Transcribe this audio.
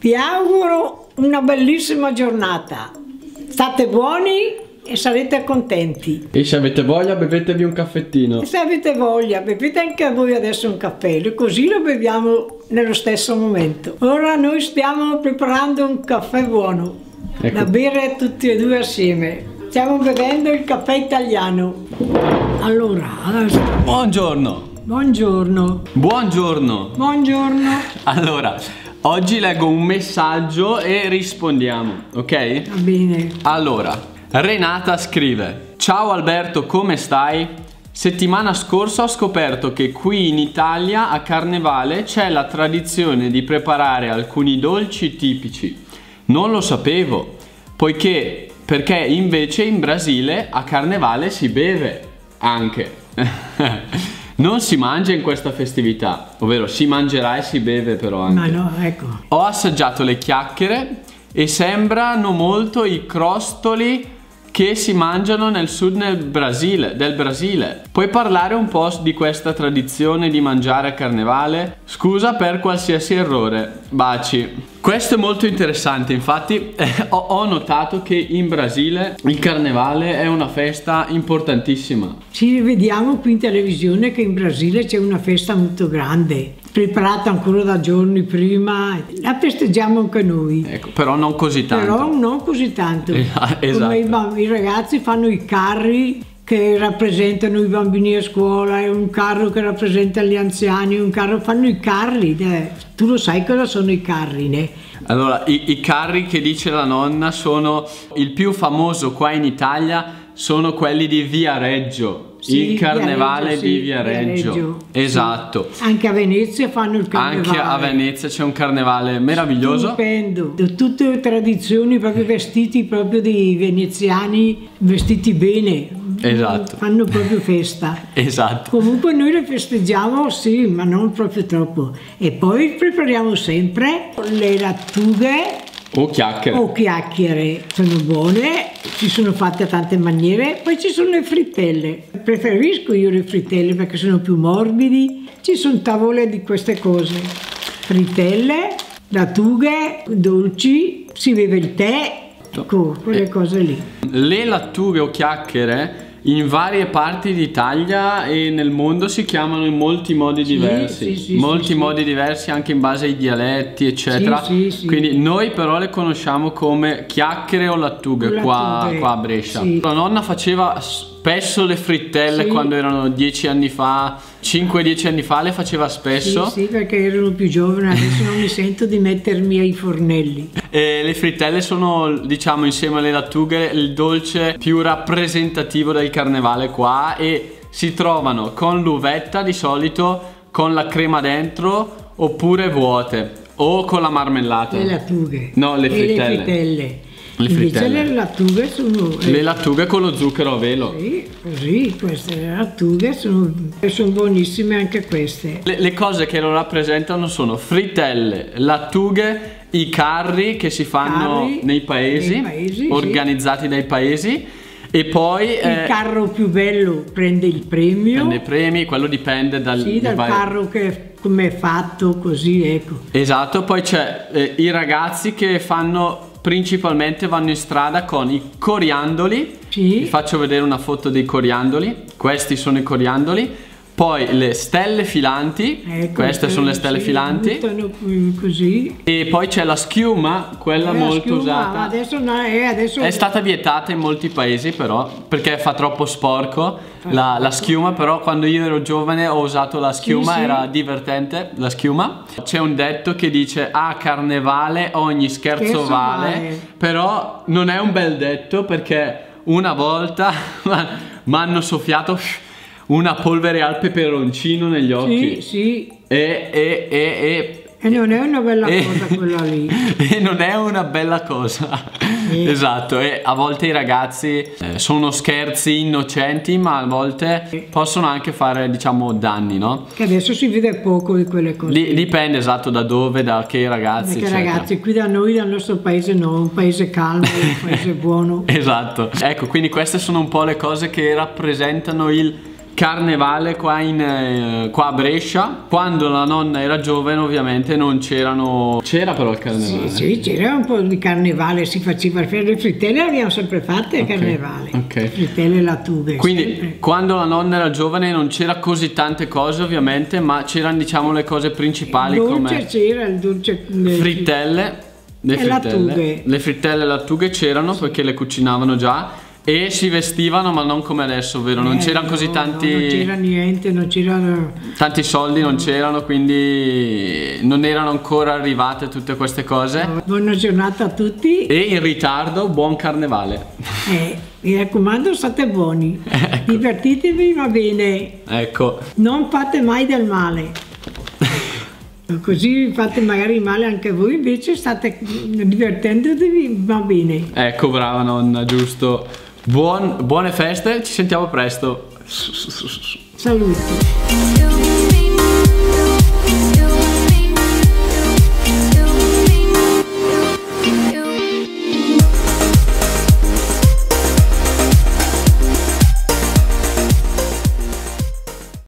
Vi auguro una bellissima giornata. State buoni e sarete contenti. E se avete voglia bevetevi un caffettino. E se avete voglia bevete anche voi adesso un caffè, così lo beviamo nello stesso momento. Ora noi stiamo preparando un caffè buono, ecco, da bere tutti e due assieme. Stiamo bevendo il caffè italiano. Allora, adesso... Buongiorno. Buongiorno. Buongiorno. Buongiorno. Allora, oggi leggo un messaggio e rispondiamo, ok? Va bene. Allora, Renata scrive: ciao Alberto, come stai? Settimana scorsa ho scoperto che qui in Italia a Carnevale c'è la tradizione di preparare alcuni dolci tipici. Non lo sapevo, perché invece in Brasile a Carnevale si beve anche. Non si mangia in questa festività, ovvero si mangerà e si beve però anche. Ma no, ecco. Ho assaggiato le chiacchiere e sembrano molto i crostoli che si mangiano nel sud del Brasile. Puoi parlare un po' di questa tradizione di mangiare a Carnevale? Scusa per qualsiasi errore. Baci. Questo è molto interessante, infatti ho notato che in Brasile il Carnevale è una festa importantissima. Ci vediamo qui in televisione che in Brasile c'è una festa molto grande, preparata ancora da giorni prima, la festeggiamo anche noi. Ecco, però non così tanto. Però non così tanto. Esatto. Come i ragazzi fanno i carri che rappresentano i bambini a scuola, è un carro che rappresenta gli anziani, un carro, fanno i carri. Tu lo sai cosa sono i carri, né? Allora, i carri che dice la nonna sono il più famoso qua in Italia, sono quelli di Viareggio. Sì, il carnevale di Viareggio. Esatto. Anche a Venezia fanno il carnevale. Anche a Venezia c'è un carnevale meraviglioso. Stupendo. Tutte le tradizioni, proprio vestiti proprio dei veneziani, vestiti bene. Esatto. Fanno proprio festa. Esatto. Comunque noi le festeggiamo, sì, ma non proprio troppo. E poi prepariamo sempre le lattughe. O chiacchiere. O chiacchiere, sono buone, ci sono fatte a tante maniere. Poi ci sono le frittelle. Preferisco io le frittelle perché sono più morbidi. Ci sono tavole di queste cose. Frittelle, lattughe, dolci, si beve il tè, quelle cose lì. Le lattughe o chiacchiere in varie parti d'Italia e nel mondo si chiamano in molti modi diversi, molti modi diversi anche in base ai dialetti eccetera, quindi noi però le conosciamo come chiacchiere o lattughe qua a Brescia. La nonna faceva spesso le frittelle quando erano 10 anni fa, 5-10 anni fa le faceva spesso. Sì, perché erano più giovane, adesso non mi sento di mettermi ai fornelli. Le frittelle sono, diciamo, insieme alle lattughe il dolce più rappresentativo del carnevale qua, e si trovano con l'uvetta di solito, con la crema dentro oppure vuote o con la marmellata. Le lattughe. No, le frittelle. Le frittelle. Le frittelle. Invece le lattughe sono... Le lattughe con lo zucchero a velo. Sì, così, queste lattughe sono buonissime anche queste. Le cose che lo rappresentano sono frittelle, lattughe, i carri che si fanno nei paesi organizzati dai paesi, e poi il carro più bello prende il premio. Prende i premi, quello dipende dal carro che come è fatto, così, ecco. Esatto, poi c'è i ragazzi che principalmente vanno in strada con i coriandoli. Vi faccio vedere una foto dei coriandoli. Questi sono i coriandoli. Poi le stelle filanti, queste sono le stelle filanti. Così. E poi c'è la schiuma, quella molto usata. Adesso è stata vietata in molti paesi però, perché fa troppo sporco la schiuma, però quando io ero giovane ho usato la schiuma, era divertente la schiuma. C'è un detto che dice: a Carnevale ogni scherzo vale, però non è un bel detto, perché una volta mi hanno soffiato una polvere al peperoncino negli occhi. E non è una bella cosa quella lì. E non è una bella cosa. Esatto, e a volte i ragazzi sono scherzi innocenti, ma a volte possono anche fare, diciamo, danni, no? Che adesso si vede poco di quelle cose. Dipende, esatto, da dove, da che ragazzi. Perché ragazzi, qui da noi, dal nostro paese no, un paese calmo, un paese buono. Esatto. Ecco, quindi queste sono un po' le cose che rappresentano il carnevale qua a Brescia. Quando la nonna era giovane ovviamente non c'erano... C'era però il carnevale. Sì, c'era un po' di carnevale, si faceva le frittelle, le abbiamo sempre fatte a carnevale. Frittelle e lattughe. Quindi sempre. Quando la nonna era giovane non c'era così tante cose ovviamente, ma c'erano diciamo le cose principali come... c'era il dolce... frittelle, lattughe. Le frittelle e lattughe c'erano perché le cucinavano già. E si vestivano ma non come adesso, vero? Non c'erano così tanti... No, non c'era niente, non c'erano... Tanti soldi non c'erano, quindi non erano ancora arrivate tutte queste cose. Buona giornata a tutti. E in ritardo, buon carnevale. Mi raccomando, state buoni. Ecco. Divertitevi, va bene. Ecco. Non fate mai del male. Così fate magari male anche voi, invece state divertendovi, va bene. Ecco, brava nonna, giusto. Buone feste, ci sentiamo presto. Saluti.